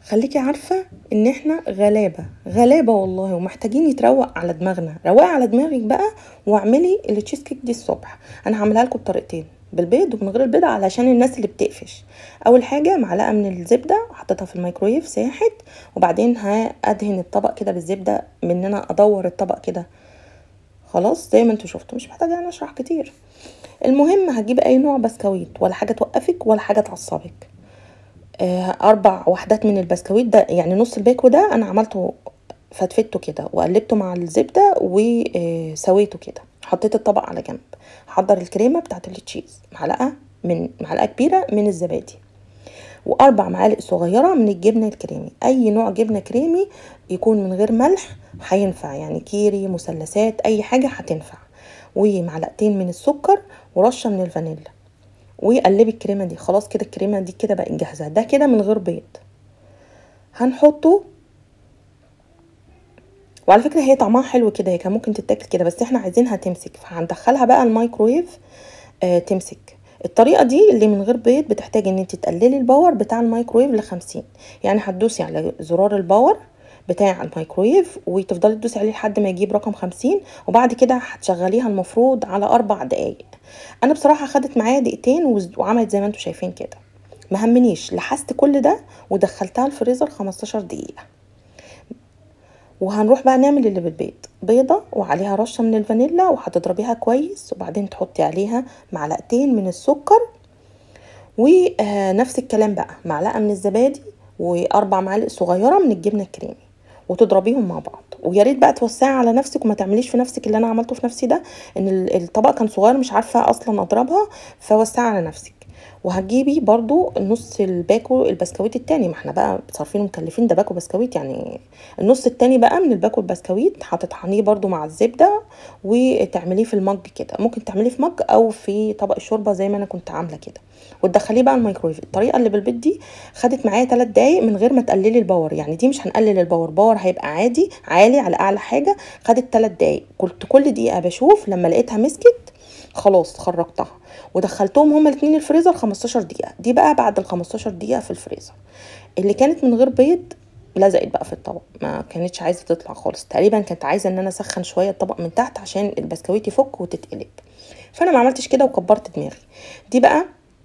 خليكي عارفه ان احنا غلابه غلابه والله، ومحتاجين يتروق على دماغنا. روقي على دماغك بقى واعملي التشيز كيك دي الصبح. انا هعملها لكم بطريقتين، بالبيض ومن غير البيض، علشان الناس اللي بتقفش. اول حاجه معلقه من الزبده حطيتها في الميكرويف ساحت، وبعدين هادهن الطبق كده بالزبده، من ان انا ادور الطبق كده. خلاص زي ما انتوا شفتوا، مش محتاجه انا اشرح كتير. المهم هتجيبي اي نوع بسكويت، ولا حاجه توقفك ولا حاجه تعصبك. 4 وحدات من البسكويت ده، يعني نص الباكو ده انا عملته فتفته كده وقلبته مع الزبده وسويته كده. حطيت الطبق على جنب، حضر الكريمه بتاعت التشيز، معلقه كبيره من الزبادي، و4 معالق صغيره من الجبنه الكريمي. اي نوع جبنه كريمي يكون من غير ملح هينفع، يعني كيري، مثلثات، اي حاجه هتنفع. ومعلقتين من السكر ورشه من الفانيلا، وقلبي الكريمه دي. خلاص كده الكريمه دي كده بقت جاهزه. ده كده من غير بيض. هنحطه، وعلى فكره هي طعمها حلو كده، هي كان ممكن تتاكل كده، بس احنا عايزينها تمسك، فهندخلها بقى الميكرويف تمسك. الطريقه دي اللي من غير بيض بتحتاج ان انت تقللي الباور بتاع الميكرويف ل50، يعني هتدوسي على زرار الباور بتاع الميكرويف وتفضلي تدوسي عليه لحد ما يجيب رقم 50، وبعد كده هتشغليها المفروض على 4 دقايق. انا بصراحه خدت معايا دقيقتين وعملت زي ما انتوا شايفين كده. مهمنيش، لحست كل ده ودخلتها الفريزر 15 دقيقه. وهنروح بقى نعمل اللي بالبيض. بيضه وعليها رشه من الفانيلا، وهتضربيها كويس، وبعدين تحطي عليها معلقتين من السكر، ونفس الكلام بقى معلقه من الزبادي، و4 معالق صغيره من الجبنه الكريمي، وتضربيهم مع بعض. ويا ريت بقى توسعي على نفسك وما تعمليش في نفسك اللي انا عملته في نفسي ده، ان الطبق كان صغير مش عارفه اصلا اضربها، فوسعي على نفسك. وهتجيبي برضو نص الباكو البسكويت التاني، ما احنا بقى صارفين ومكلفين، ده باكو بسكويت يعني. النص التاني بقى من الباكو البسكويت هتطحنيه برضو مع الزبده، وتعمليه في المج كده. ممكن تعمليه في مج او في طبق الشوربه زي ما انا كنت عامله كده، وتدخليه بقى الميكرويف. الطريقه اللي بالبيض دي خدت معايا 3 دقايق من غير ما تقللي الباور، يعني دي مش هنقلل الباور، باور هيبقى عادي عالي على اعلى حاجه. خدت 3 دقايق. كنت كل دقيقه بشوف، لما لقيتها مسكت خلاص خرجتها، ودخلتهم هما الاثنين الفريزر 15 دقيقه. دي بقى بعد ال 15 دقيقه في الفريزر. اللي كانت من غير بيض لزقت بقى في الطبق، ما كانتش عايزه تطلع خالص تقريبا، كانت عايزه ان انا اسخن شويه الطبق من تحت عشان البسكويت يفك وتتقلب، فانا ما عملتش كده وكبرت دماغي. دي بقى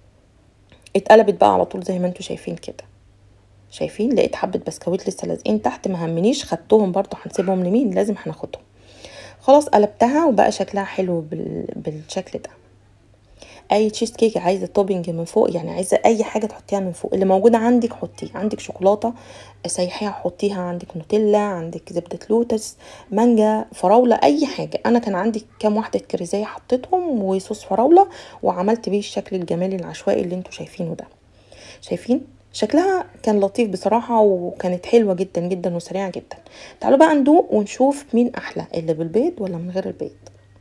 اتقلبت بقى على طول زي ما انتوا شايفين كده. شايفين لقيت حبه بسكويت لسه لازقين تحت، ما همنيش، خدتهم برضو. هنسيبهم لمين؟ لازم هناخدهم. خلاص قلبتها وبقى شكلها حلو بالشكل ده. اي تشيز كيك عايزه توبينج من فوق، يعني عايزه اي حاجه تحطيها من فوق اللي موجوده عندك حطيه. عندك شوكولاته سايحيها حطيها، عندك نوتيلا، عندك زبده لوتس، مانجا، فراوله، اي حاجه. انا كان عندي كام واحده كريزيه حطيتهم، وصوص فراوله، وعملت بيه الشكل الجمالي العشوائي اللي انتوا شايفينه ده. شايفين شكلها كان لطيف بصراحه، وكانت حلوه جدا جدا وسريعه جدا. تعالوا بقى ندوق ونشوف مين احلى، اللي بالبيض ولا من غير البيض.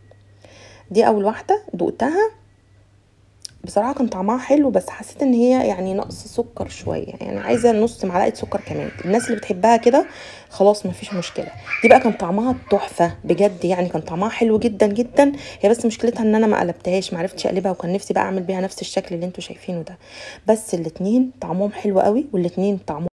دي اول واحده دقتها، بصراحه كان طعمها حلو، بس حسيت ان هي يعني نقص سكر شويه، يعني عايزه نص معلقه سكر كمان. الناس اللي بتحبها كده خلاص مفيش مشكله. دي بقى كان طعمها تحفه بجد، يعني كان طعمها حلو جدا جدا. هي بس مشكلتها ان انا ما قلبتهاش، ما عرفتش اقلبها، وكان نفسي بقى اعمل بيها نفس الشكل اللي انتوا شايفينه ده. بس الاتنين طعمهم حلو قوي، والاتنين طعمهم